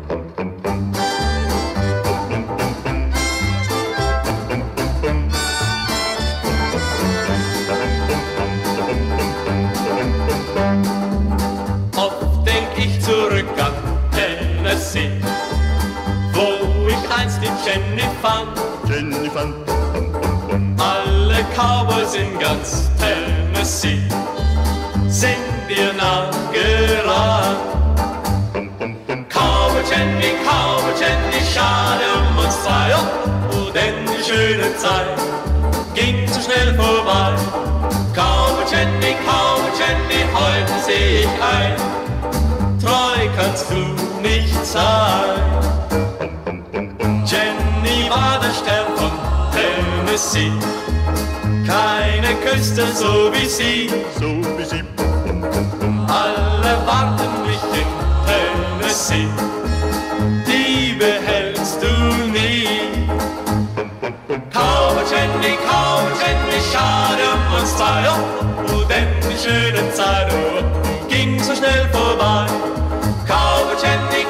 Oft denk ich zurück an Tennessee, wo ich einst die Jenny fand. Alle Cowboys in ganz Tennessee sind ihr nachgerannt. Cowboy Jenny, schade um uns zwei, oh, denn die schöne Zeit ging zu schnell vorbei. Cowboy Jenny, heute seh ich ein, treu kannst du nicht sein. Jenny war der Stern von Tennessee, keine Küste so wie sie. Alle warten mich in Tennessee, die behältst du nie. Cowboy Jenny, schade um uns zwei, oh, denn die schöne Zeit, oh, ging so schnell vorbei. Cowboy Jenny,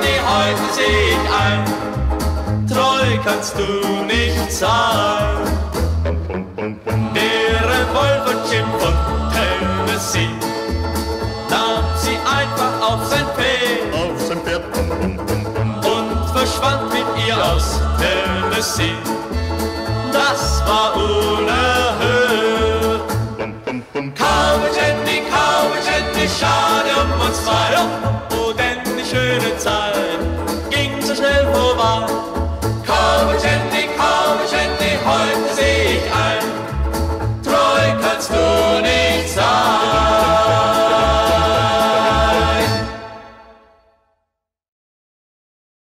heute seh ich ein, treu kannst du nicht sein.